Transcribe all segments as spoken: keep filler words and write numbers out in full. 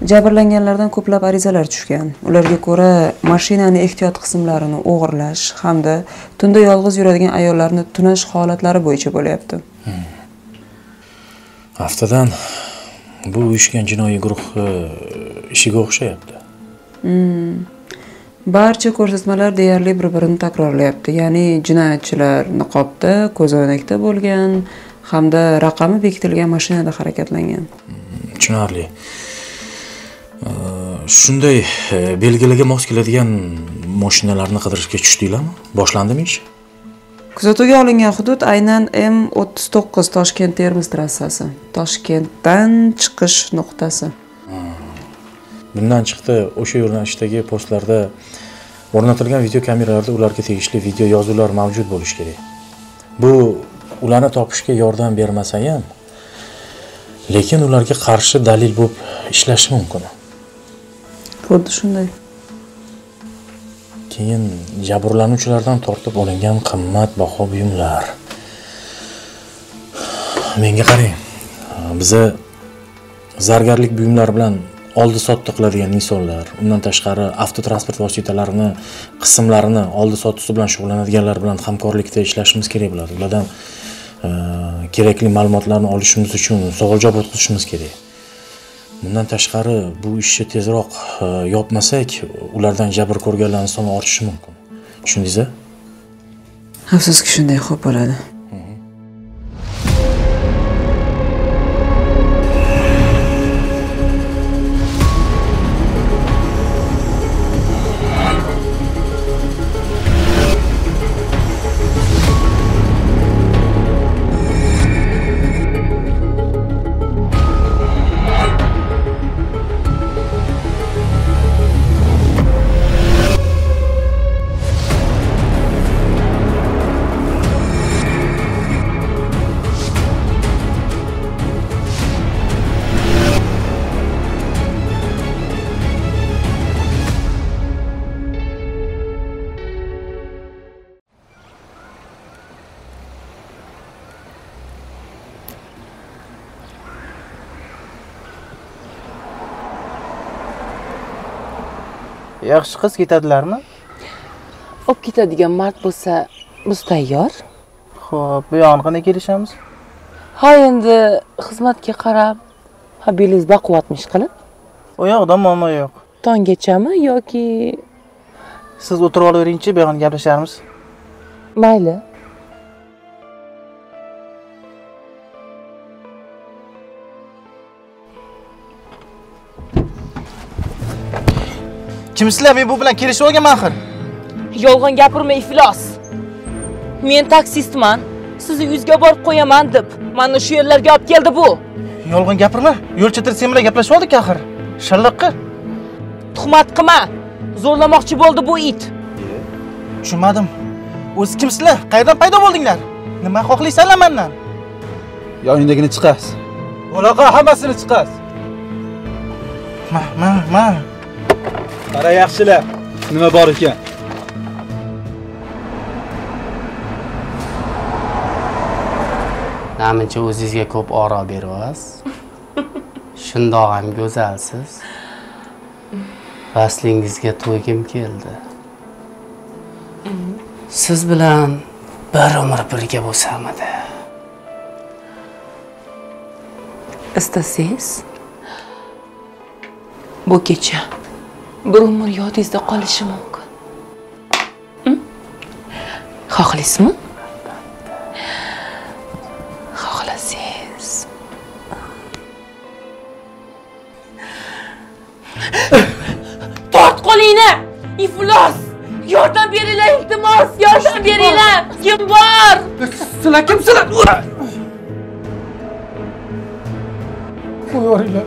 Jabrlanganlardan ko'plab arizalar tushgan. Ularga ko'ra, mashinaning ehtiyot qismlarini o'g'irlash hamda tunda yolg'iz yuradigan ayollarni tunash holatlari bo'yicha bo'lyapti. Hmm. Haftadan bu uyushgan jinoiy guruh ishiga o'xshayapti. Hmm. Barcha ko'rsatmalar deyarli bir-birini takrorlayapti. Ya'ni jinoyatchilar niqobda, ko'zoynakda bo'lgan hamda raqami bekitilgan mashinada harakatlangan. Hmm, tushunarli. Shunday belgilarga mos keladigan mashinalarni qidirishga tushdinglarmi? Boshlandimi ish? Kuzatuvga olingan hudud aynan M o'ttiz to'qqiz Toshkent-Termiz trassasi. Toshkentdan chiqish nuqtasi. Bundan chiqdi, o'sha yo'nalishdagi postlarda o'rnatilgan video kameralarda ularga tegishli video yozuvlar mavjud bo'lishi kerak. Bu ularni topishga yordam bermasa ham, lekin ularga qarshi dalil bo'lib ishlashi mumkin. Xuddi shunday. Keyin jabrlanuvchilardan tortib olingan qimmatbaho buyumlar. Menga qarang. Biza zargarlik buyumlari bilan oldi sotdi qiladigan insonlar, undan tashqari avtotransport vositalarini, qismlarini oldi sottisi bilan shug'ullanadiganlar bilan hamkorlikda ishlashimiz kerak bo'ladi. Ulardan e, kerakli ma'lumotlarni olishimiz uchun savol-javob o'tkazishimiz kerak. Bundan tashqari bu ishni tezroq e, yopmasak, ulardan jabr ko'rganlarning soni ortishi mumkin. Tushundingizmi? Afsuski shunday xo'p bo'ladi. Yaxshi qiz ketadilarmi? Olib ketadigan mard bo'lsa, biz tayyor. Xo'p, bu yoqqa qanday kelishamiz? Ha, endi xizmatga qarab, ha belingiz baquvvatmish qilib. U yoqda muammo yo'q. Tongachami yoki siz o'tirib olaveringchi, bu yoqni gaplasharmiz. Mayli. Kimsizlar? Men bu bilan kelishib olganman axir. Yolg'on gapirma iflos. Men taksistman. Sizni uyingizga borib qo'yaman deb, mana shu yerlarga olib keldi bu. Yolg'on gapirma. Yo'l chetida sen bilan gaplashib oldik axir. Shalliqqi. Tuhmat qilma. Zo'rlamoqchi bo'ldi bu it. Tushunmadim. O'zi kimsizlar? Qayerdan paydo bo'ldinglar? Nima xohlaysanlar mendan? Yoningdagini chiqasiz. Unaqa hammasini chiqasiz. Ma, ma, ma. Qara yaxshilar, nima bor ekan? Namuncha o'zingizga ko'p oro beryapsiz. Shundoq ham go'zalsiz. Vaslingizga to'ygim keldi. Siz bilan bir umr birga bo'lsamidi? Istasangiz bu kecha bir umr yodingizda qolishi mumkin. Xohlaysizmi? Xohlasangiz. Tort qo'lingni! Iflos! Yordam beringlar, iltimos, yordam beringlar! Kim bor? Sizlar kimsizlar? Qo'yinglar.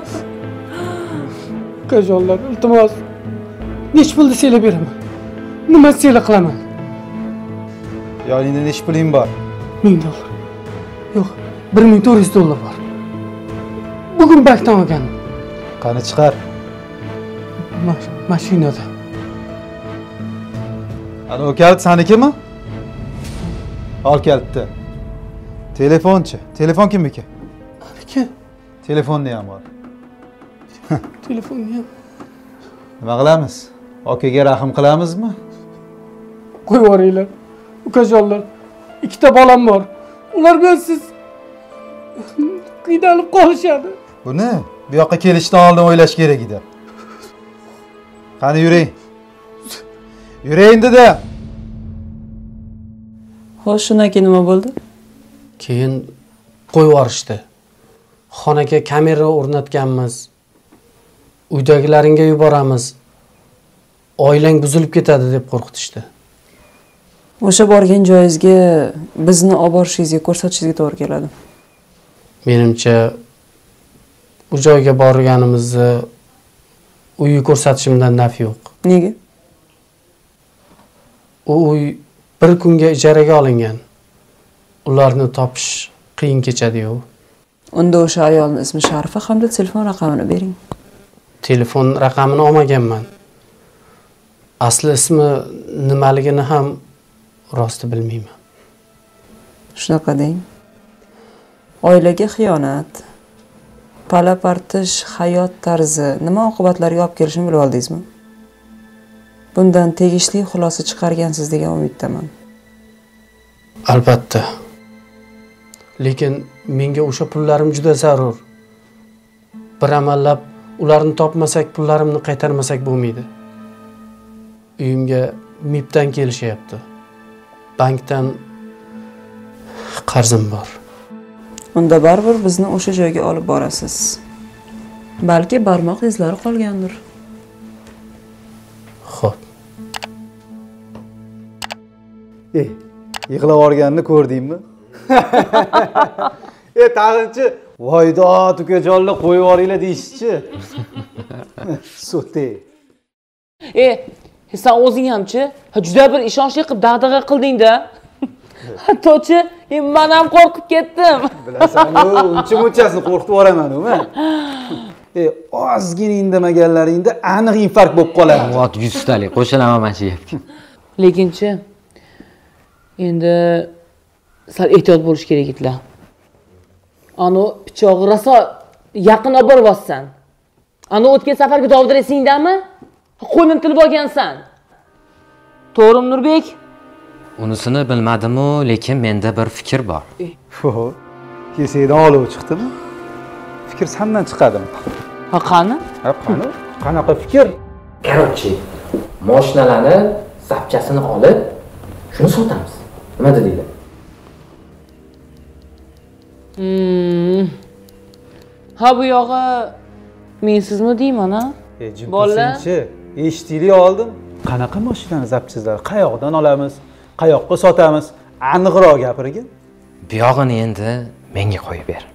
Qajonlar, iltimos. Nech pulni senga beraman? Nima senga qilaman? Yoningda nech puling bor? ming dollar. Yo'q, bir ming to'rt yuz dollar bor. Bugun bankdan olganim. Qani chiqar. Mashinada. Ana o kalit sanikimi? Ol kalitni. Telefonchi. Telefon kimniki? Meniki. Telefonni ham bor. Telefonni ham Nima qilamiz? Okaga rahim qilamizmi? qo'yib yuboringlar. Ukajonlar, ikkita bolam bor. Ular bilan siz qiynalib qolishadi. Buni bu yoqqa kelishdan oldin o'ylash kerak edi. Qani yuring. Yuring dedi. Xo'sh, shundan keyin nima bo'ldi? Keyin qo'yib yuborishdi. Xonaga kamera o'rnatganmiz. Uydagilaringga yuboramiz. Oilang buzilib ketadi deb qo'rqitishdi. O'sha borgan joyingizga bizni olib borishingizga ko'rsatishingizga to'g'ri keladi. Menimcha bu joyga borganimizni uyni ko'rsatishimdan naf yo'q. Nega? U uy bir kunga ijaraga olingan. Ularni topish qiyin kechadi-yu. Unda o'sha ayolning ismi Sharifa hamda telefon raqamini bering. Telefon raqamini olmaganman. Asli ismi nimaligini ham rosti bilmayman. Shunaqa deng. Oilaga xiyonat, pala-partish hayot tarzi nima oqibatlarga olib kelishini bilib oldingizmi? Bundan tegishli xulosa chiqargansiz degan umiddaman. Albatta. Lekin menga o'sha pullarim juda zarur. Bir amallab ularni topmasak, pullarimni qaytarmasak bo'lmaydi. Uyimga mibdan kelishyapti. Bankdan qarzim bor. Unda baribir bizni o'sha joyga olib borasiz. Balki barmoq izlari qolgandir. Xo'p. Ey, yig'lab organini ko'rdingmi? E, tag'inchi, voydod ukajonlar qo'yib yuboringlar deyishchi. So'te. E, sen o'zing hamchi juda bir ishonchli qilib dag'dag'a qilding-da. Hattochi, men ham qo'rqib ketdim. Bilasan-ku, uncha-munchasini qo'rqitib yuboraman-ku men. E, ozgina indamaganlaringda aniq infarkt bo'lib qoladi. Vot yuztalik qo'shilaman mana shu gapga. Lekinchi endi sal ehtiyot bo'lish kerak edilar. Ani pichog'i raso yaqin olib boryapsan. Ani o'tgan safargi Dovdir esingdami? Qo'lini tilib olgansan. To'g'rimi Nurbek? Unisini bilmadim-u, lekin menda bir fikr bor. Ho, kesakdan olov chiqdimi? Fikr sendan chiqadimi? Ha, qani? Ha, qani? Qanaqa fikr? Короче, mashinalarni zapchasini olib, shuni sotamiz. Nima dedinglar? Hmm. Ha, bu yog'i mensizmi deyman, ha? E, jimpisinchi, eshitdinglar oldin. Qanaqa mashinani zapchaslar? Qayoqdan olamiz? Qayoqqa sotamiz? Aniqroq gapirgin. Bu yog'ini endi menga qo'yib ber.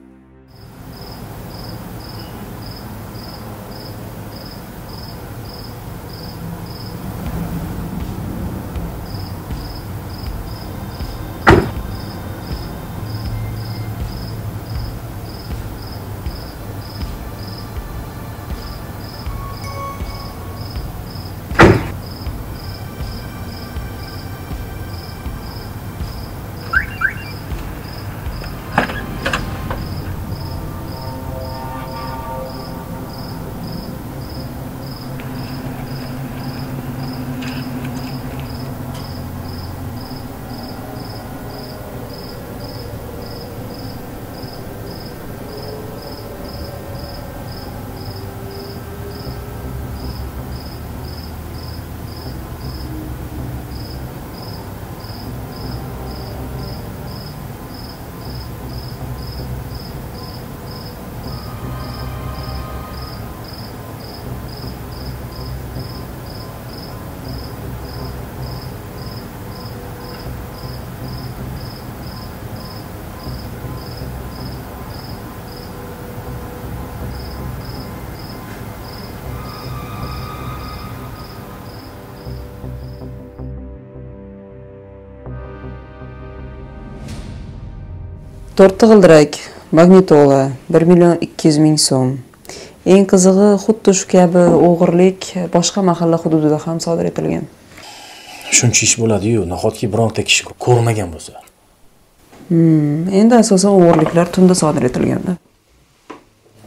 to'rtta g'ildirak, magnitola, bir million ikki yuz ming so'm. Eng qizig'i, xuddi shu kabi o'g'irlik boshqa mahalla hududida ham sodir etilgan. Shuncha ish bo'ladi-yu, nahotki bironta kishi ko'rmagan bo'lsa. Hmm, endi asosan o'g'irliklar tunda sodir etilganda.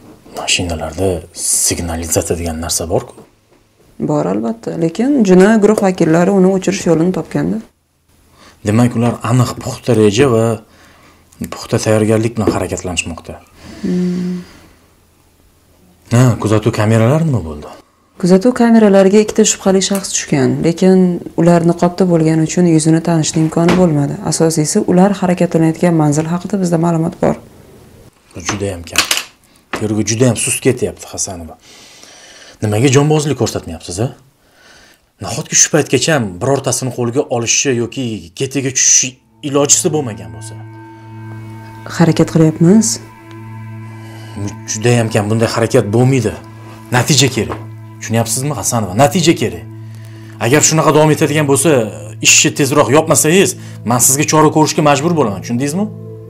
Mashinalarda signalizatsiya degan narsa bor-ku. Bor albatta, lekin jinoiy guruh vakillari uni o'chirish yo'lini topganda. Demak, ular aniq puxta reja va puxta tayyorgarlik bilan harakatlanishmoqda. Hmm. Ha, kuzatuv kameralari nima bo'ldi? Kuzatuv kameralariga ikkita shubhali shaxs tushgan, lekin ular niqobda bo'lgani uchun yuzini tanishning imkoni bo'lmadi. Asosiysi, ular harakatlanayotgan manzil haqida bizda ma'lumot bor. Juda ham kam. Tergov juda ham sust ketyapti, Hasanova. Nimaga jonbozlik ko'rsatmayapsiz, a? Nahotki shu paytgacha birortasini qo'lga olishi yoki ketiga tushishi ilojisi bo'lmagan bo'lsa? Harakat qilyapmiz. Juda ham kam bunday harakat bo'lmaydi. Natija kerak. Tushunyapsizmi, Hasanova? Natija kerak. Agar shunaqa davom etadigan bo'lsa, ishni tezroq yopmasangiz, men sizga chora ko'rishga majbur bo'laman, tushundingizmi?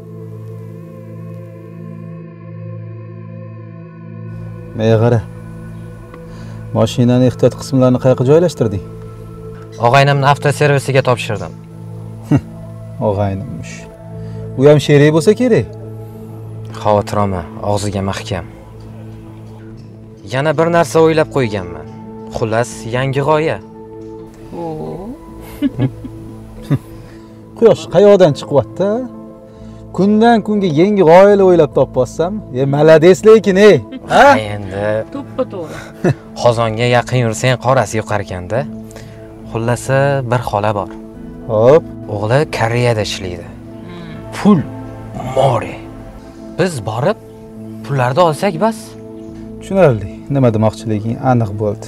Meyg'ara. Mashinani ehtiyot qismlarini qayerga joylashtirding? Og'aynimni avtoservisiga topshirdim. Og'aynimmish. U ham sherik bo'lsa kerak. Xavotir olma, og'ziga mahkam. Yana bir narsa o'ylab qo'yganman. Xullas, yangi g'oya. Quyosh qayoqdan chiqyapti? Kundan kunga yangi g'oyalar o'ylab topyapsam, e malades lekin ey. Ha? Endi to'ppa-to'g'ri. Qozonga yaqin yursang qorasi yo'qar ekanda. Xullasi bir xola bor. Hop, o'g'li Koreyada ishlaydi. Pul more. Biz borib pullarni olsak bas. Tushunarli. Nima demoqchiliging aniq bo'ldi.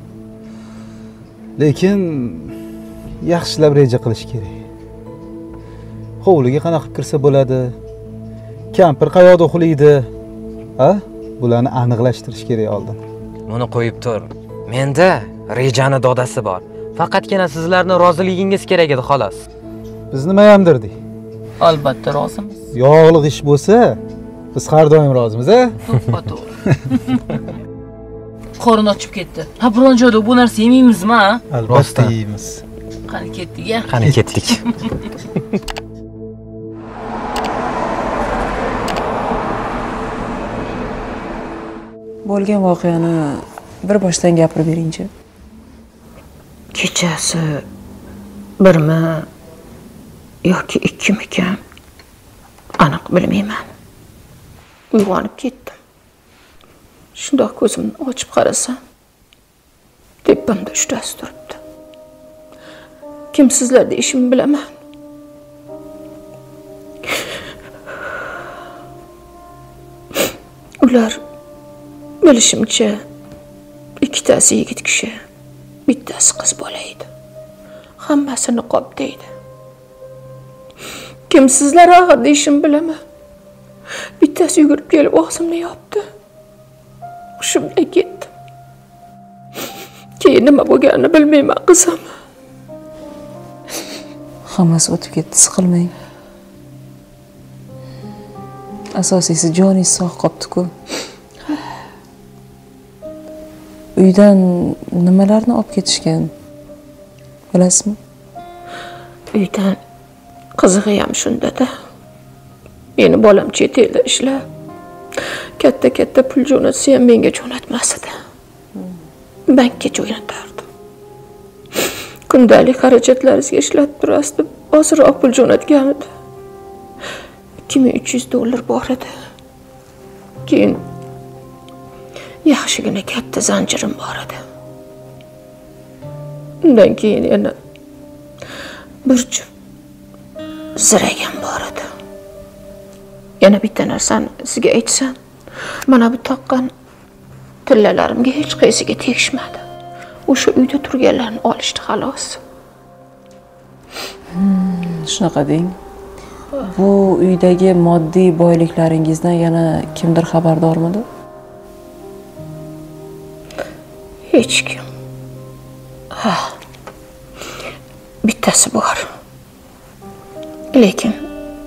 Lekin yaxshilab reja qilish kerak. Hovliga qanaqa kirsa bo'ladi? Kampir qayoqda uxlaydi? Ha? Bularni aniqlashtirish kerak oldin. Buni qo'yib tur. Menda rejani dodasi bor. Faqatgina sizlarning roziligingiz kerak edi, xolos. Biz nima ham dirdik? Albatta rozimiz. Yog'liq ish bo'lsa, biz har doim rozimiz, a? To'ppa-to'g'ri. Qorin ochib ketdi. Ha, biron joyda bu narsa yemaymizmi, ha? Albatta yeymiz. Qani ketdik-a? Qani ketdik. Bo'lgan voqeani bir boshdan gapirib beringchi. Kechasi birmi yoki ikkimikan aniq bilmayman. Uyg'onib ketdim. Shundoq ko'zimni ochib qarasam, tepamda uchtasi turibdi. Kimsizlar deyishimni bilaman. Ular bilishimcha ikkitasi yigit kishi, bittasi qiz bola edi. Hammasi niqobda edi. Kimsizlar og'ir deyishimni bilaman. Bittasi yugurib kelib og'zimni yopdi. Hushimdan ketdim. Keyin nima bo'lganini bilmayman, qizim. Hammasi o'tib ketdi, siqilmang. Asosiysi joningiz sog' qolibdi-ku. Uydan nimalarni olib ketishgan? Bilasizmi? Uydan qizig'i ham shunda-da. Meni bolam chet elda ishlab, katta-katta pul jo'natsa ham menga jo'natmas edi. Bankka jo'natardi. Kundalik xarajatlaringizga ishlatib turasdi. Ozroq pul jo'natgan edi. ikki ming uch yuz dollar bor edi. Keyin yaxshigina katta zanjirim bor edi. Undan keyin yana bir juft ziragam bor edi. Yana bitta narsani sizga aytsam, mana bu taqqan tillalarimga hech qaysiga tegishmadi. O'sha uyda turganlarni olishdi xolos. Hmm, shunaqa deng. Bu uydagi moddiy boyliklaringizdan yana kimdir xabardormidi? Hech kim. Ha. Bittasi bor. Lekin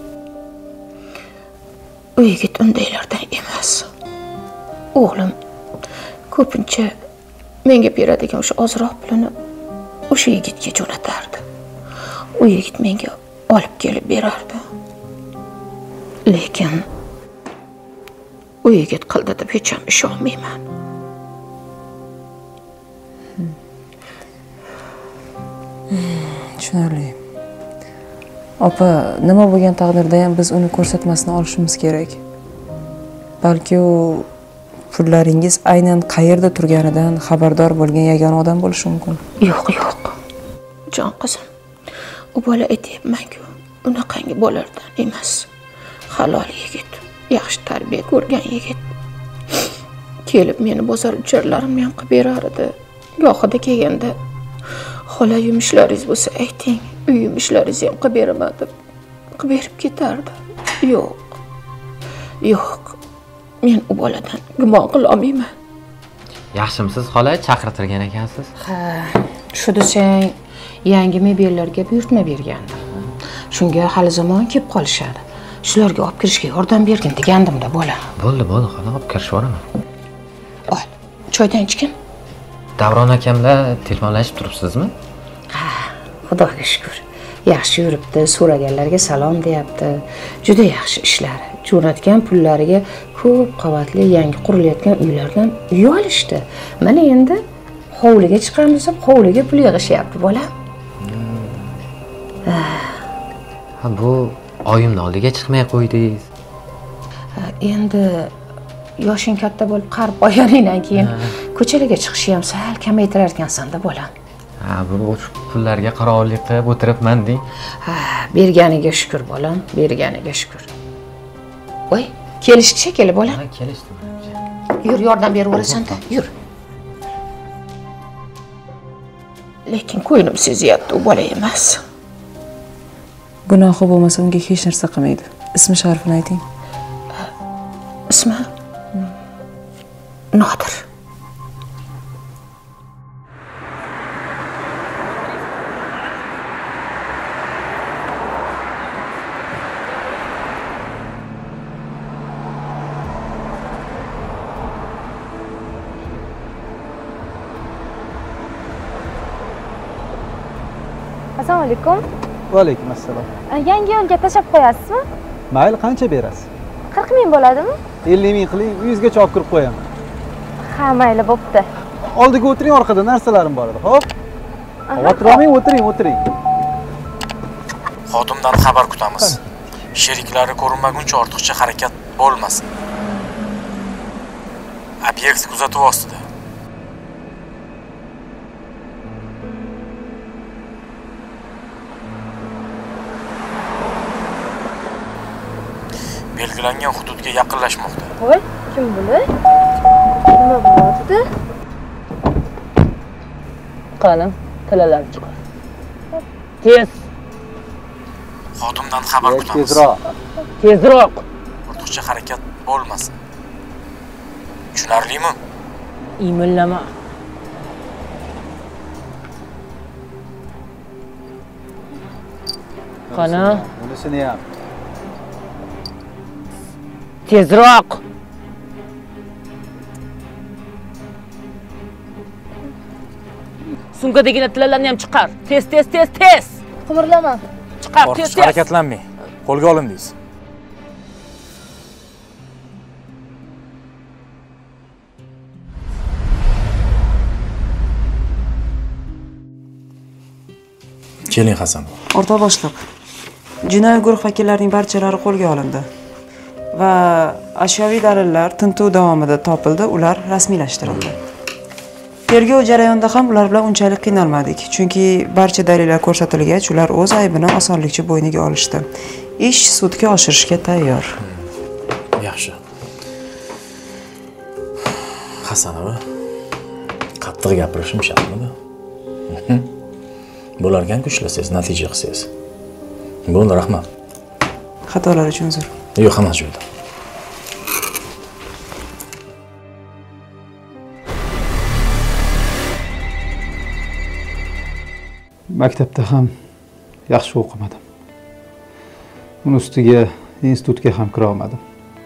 u yigit undaylardan emas. O'g'lim ko'pincha menga beradigan o'sha ozroq pulini o'sha yigitga jo'natardi. U yigit menga olib kelib berardi. Lekin u yigit qildi deb hech ham ishonmayman. Tushunarli. Opa, nima bo'lgan taqdirda ham biz uni ko'rsatmasdan olishimiz kerak. Balki u pullaringiz aynan qayerda turganidan xabardor bo'lgan yagona odam bo'lishi mumkin. Yo'q, yo'q. Jon qizim, u bola aytayapman-ku, unaqangi bolalardan emas. Halol yigit, yaxshi tarbiya ko'rgan yigit. Kelib meni bozor ucharlarimni ham qilib berar edi. Gohida kelganda, "Xola, yumushlaringiz bo'lsa ayting, uy yumushlaringizni ham qilib beraman" deb qilib berib ketardi. Yo'q. Yo'q. Men u boladan gumon qila olmayman. Yaxshimisiz xola, chaqirtirgan ekansiz? Ha, shu desang, yangi mebellarga buyurtma bergandim. Shunga hali zamon kelib qolishadi. Shularga olib kirishga yordam bergin degandim-da, bola. Bo'ldi, bo'ldi, xola, olib kirishib boraman. Ol, choydan ichgin. Davron akamla telefonlashib turibsizmi? Ha, Xudoga shukr. Yaxshi yuribdi, so'raganlarga salom deyapti. Juda yaxshi ishlari. Jo'natgan pullariga ko'p qavatli yangi qurilayotgan uylardan uy olishdi. Mana endi hovliga chiqamiz deb hovliga pul yig'ishyapti, bola. Ha, bu oyimning oldiga chiqmay qo'ydingiz. Endi yoshing katta bo'lib qarib qolganingdan keyin ko'chalarga chiqishni ham sal kamaytirar ekansan-da, bola. Ha, bu pullarga qarovlik qilib o'tiribman deng. Ha, berganiga shukr, bolam, berganiga shukr. Voy, kelishdi shekilli, bolam. Ha, kelishdi. Yur, yordam berib olasan-da, yur. Lekin ko'nglim sezyapti, u bola emas. Gunohi bo'lmasa unga hech narsa qilmaydi. Ismi sharifini ayting. Ismi Nodir. Assalomu alaykum. Va alaykum assalom. Yangi yo'lga tashab qo'yasizmi? Mayli, qancha berasiz? qirq ming bo'ladimi? ellik ming qiling, uyingizgacha olib kirib qo'yaman. Ha, mayli, bo'pti. Oldiga o'tiring, orqada narsalarim bor edi. Xo'p? Xavotir olmang, o'tiring, o'tiring. Xodimdan xabar kutamiz. Sheriklari ko'rinmaguncha ortiqcha harakat bo'lmasin. Obyekt kuzatuv ostida. Belgilangan hududga yaqinlashmoqda. Voy, kim bular? Nima bo'lyapti? Qani, tilalar chiqar. Tez. Xodimdan xabar kutamiz. Tezroq. Tezroq. Ortiqcha harakat bo'lmasin. Tushunarlimi? Imillama. Qani, Bunisini ham. tezroq. Sumkadagi tilalarni ham chiqar. Tez, tez, tez, tez. Qimirlama. Chiqar, tez, Ortiqcha tez. harakatlanmang. Qo'lga olindingiz. Keling Hasan. O'rta boshliq. Jinoiy guruh vakillarining barchalari qo'lga olindi va ashyoviy dalillar tintuv davomida topildi, ular rasmiylashtirildi. Tergov jarayonida ham ular bilan unchalik qiynalmadik, chunki barcha dalillar ko'rsatilgach, ular o'z aybini osonlikcha bo'yniga olishdi. Ish sudga oshirishga tayyor. Yaxshi. Hasanova, qattiq gapirishim shartmidi? Bo'larkan kuchlasangiz, natija qilsangiz. Bo'ldi, rahmat. Xatolar uchun uzr. Yo'q, hammasi joyida. Maktabda ham yaxshi o'qimadim. Uni ustiga institutga ham kira olmadim.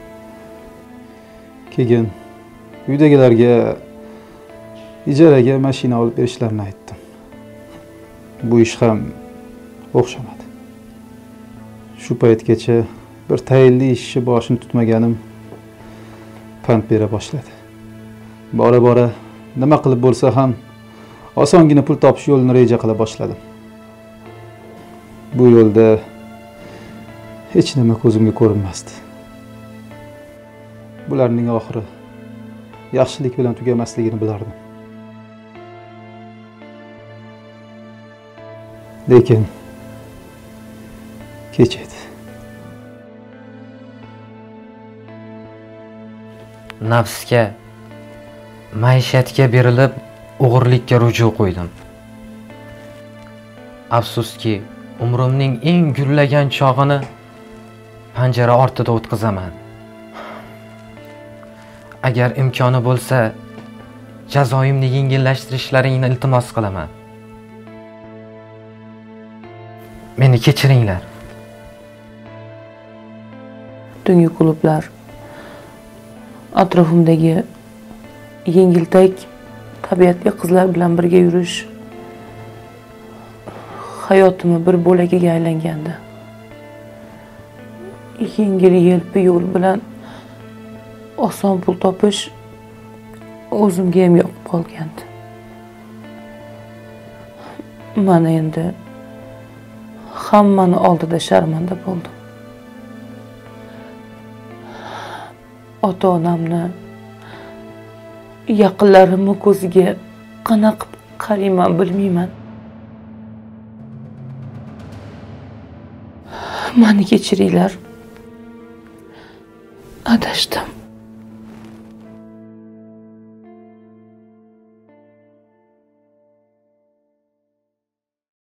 Keyin uydagilarga ijaraga mashina olib berishlarini aytdim. Bu ish ham o'xshamadi. Shu paytgacha bir tayinli ishni boshini tutmaganim pand bera boshladi. Bora bora nima qilib bo'lsa ham osongina pul topish yo'lini reja qila boshladim. Bu yo'lda hech nima ko'zimga ko'rinmasdi. Bularning oxiri yaxshilik bilan tugamasligini bilardim. Lekin kech edi. Nafsga, maishatga berilib, o'g'irlikka ruju qo'ydim. Afsuski, umrimning eng gullagan chog'ini panjara ortida o'tkazaman. Agar imkoni bo'lsa, jazoimni yengillashtirishlaringni iltimos qilaman. Meni kechiringlar. Tungi klublar, atrofimdagi yengiltak tabiatli qizlar bilan birga yurish hayotimni bir bo'lagiga aylangandi. Yengil yelpi yo'l bilan oson pul topish o'zimga ham yoqib qolgandi. Mana endi hammani oldida sharmanda bo'ldim. Ota-onamni, yaqinlarimni ko'ziga qanaqa qarayman bilmayman. Meni kechiringlar. Adashdim.